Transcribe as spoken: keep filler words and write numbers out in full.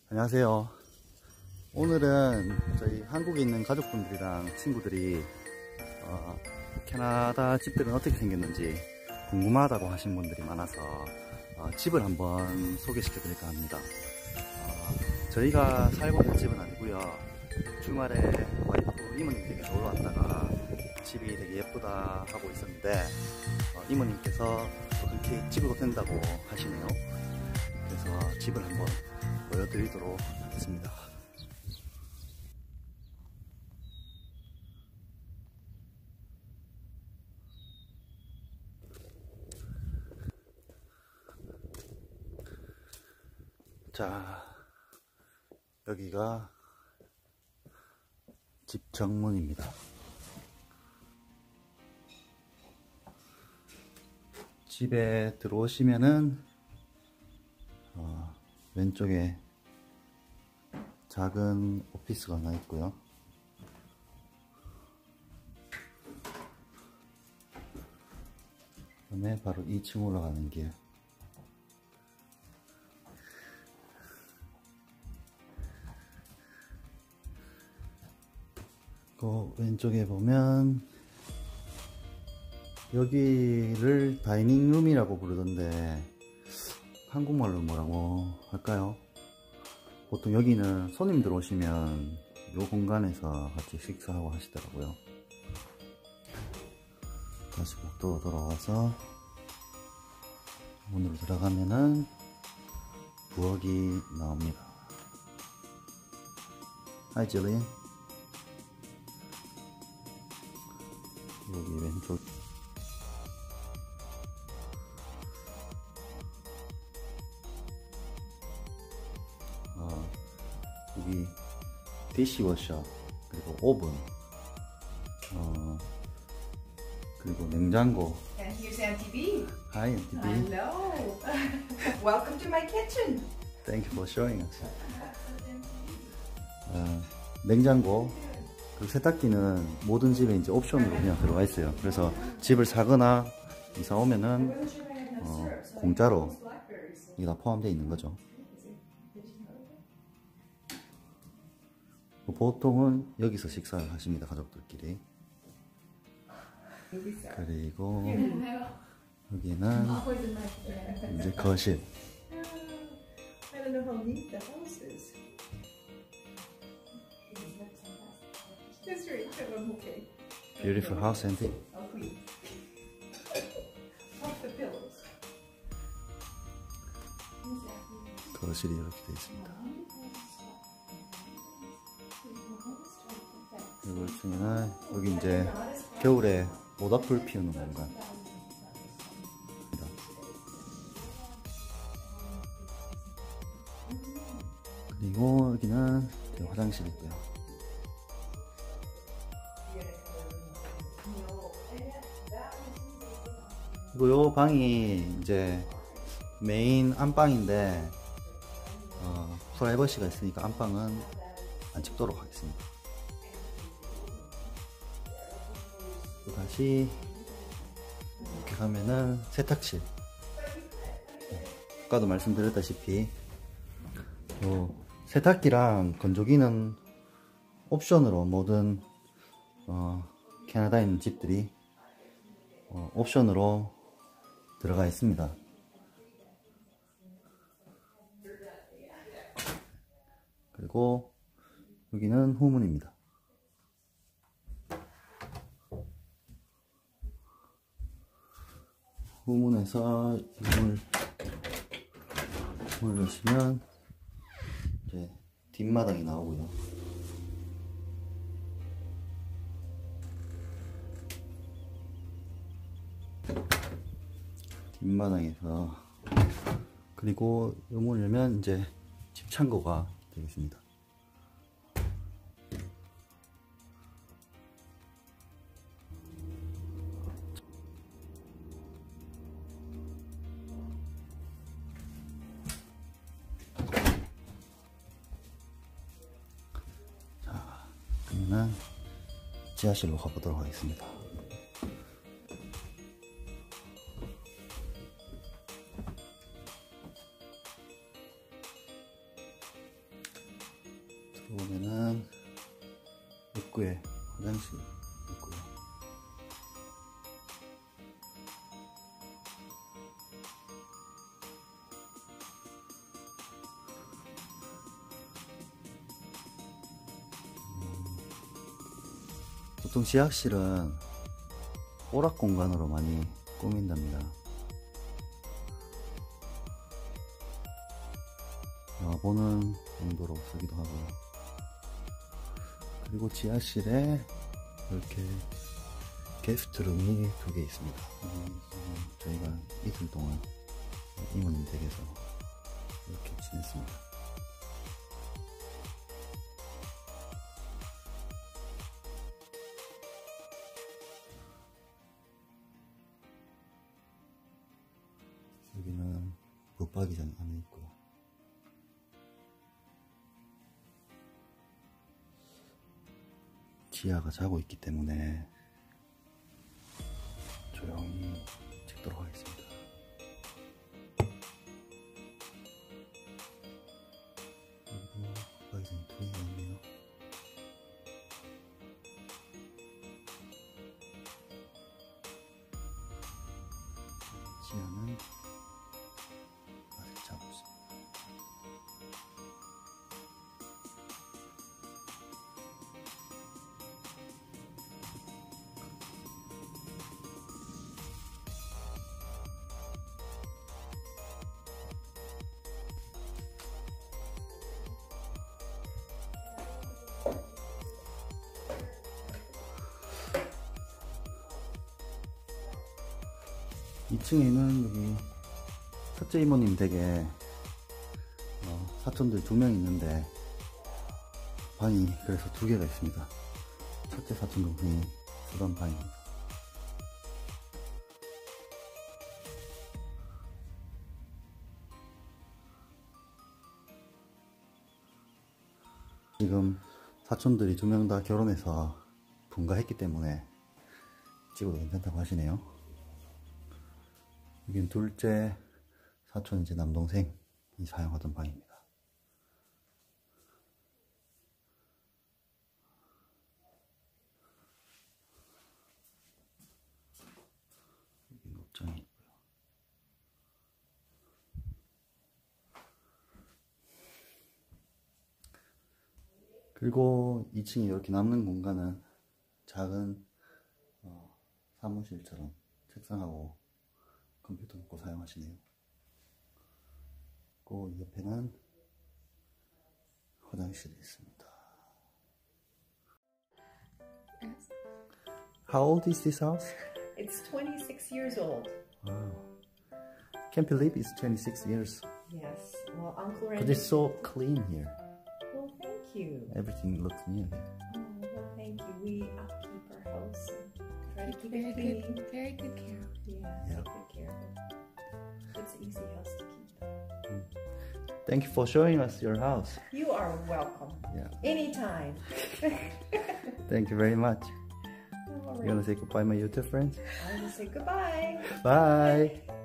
안녕하세요. 오늘은 저희 한국에 있는 가족분들이랑 친구들이 어, 캐나다 집들은 어떻게 생겼는지 궁금하다고 하신 분들이 많아서 어, 집을 한번 소개시켜 드릴까 합니다. 어, 저희가 살고 있는 집은 아니고요. 주말에 와이프 이모님 댁에 놀러 왔다가 집이 되게 예쁘다 하고 있었는데 어, 이모님께서 그렇게 찍어도 된다고 하시네요. 그래서 집을 한번 보여드리도록 하겠습니다. 자, 여기가 집 정문입니다. 집에 들어오시면은 어, 왼쪽에 작은 오피스가 하나 있고요. 그다음에 바로 이 층 올라가는 길. 그 왼쪽에 보면 여기를 다이닝룸이라고 부르던데 한국말로 뭐라고 할까요? 보통 여기는 손님들 오시면 이 공간에서 같이 식사하고 하시더라고요. 다시 복도로 돌아와서 문으로 들어가면은 부엌이 나옵니다. Hi Jillian. 여기 왼쪽 어, 여기 디시워셔, 그리고 오븐, 어, 그리고 냉장고. And here's Auntie B. Hi Auntie B. Hello. Welcome to my kitchen. Thank you for showing us. 어, 냉장고, 그리고 세탁기는 모든 집에 이제 옵션으로 그냥 들어가 있어요. 그래서 집을 사거나 이사 오면은 어, 공짜로 이게 다 포함되어 있는 거죠. 보통은 여기서 식사를 하십니다, 가족들끼리. 그리고 여기는 이제 거실. Beautiful house, Auntie. 거실이 이렇게 되어 있습니다. 이걸 중에는 여기 이제 겨울에 모닥불 피우는 공간. 그리고 여기는 화장실이고요. 그리고 요 방이 이제 메인 안방인데 어, 프라이버시가 있으니까 안방은 안 찍도록 하겠습니다. 또 다시 이렇게 가면은 세탁실. 아까도 말씀드렸다시피 요 세탁기랑 건조기는 옵션으로 모든 어, 캐나다에 있는 집들이 어, 옵션으로 들어가 있습니다. 그리고 여기는 후문입니다. 후문에서 문을 문을 여시면 이제 뒷마당이 나오고요. 뒷마당에서 그리고 이 문을 열면 이제 집 창고가 되겠습니다. 자, 그러면 지하실로 가보도록 하겠습니다. 들어오면은 입구에 화장실 있고요. 보통 지하실은 오락 공간으로 많이 꾸민답니다. 영화 보는 용도로 쓰기도 하고요. 그리고 지하실에 이렇게 게스트룸이 두 개 있습니다. 저희가 이틀 동안 이모님 댁에서 이렇게 지냈습니다. 여기는 붙박이장 안에 있고요. 지아가 자고 있기 때문에 조용히 찍도록 하겠습니다. 그리고 붙박이장이 두 개가 있네요. 지아는 아직 자고 있습니다. 이 층에는 여기 첫째 이모님 댁에 어, 사촌들 두 명 있는데 방이 그래서 두 개가 있습니다. 첫째 사촌 동생이 쓰던 방입니다. 지금 사촌들이 두 명 다 결혼해서 분가했기 때문에 찍어도 괜찮다고 하시네요. 여긴 둘째 사촌 이제 남동생이 사용하던 방입니다. 여기 옷장이 있고요. 그리고 이 층에 이렇게 남는 공간은 작은 어, 사무실처럼 책상하고 컴퓨터 놓고 사용하시네요. 그 옆에는 화장실이 있습니다. How old is this house? It's twenty-six years old. Wow. Can't believe it's twenty-six years. Yes. Well, Uncle But Randy. it's so clean here. Well, thank you. Everything looks new here. Oh, well, thank you. We upkeep our house and try to keep Very it clean. good, very good care. Yeah, Yeah. take good care of it. It's an easy house to keep. Thank you for showing us your house. You are welcome. Yeah. Anytime. Thank you very much. All You wanna right. say goodbye, my YouTube friends? I will say goodbye. Bye.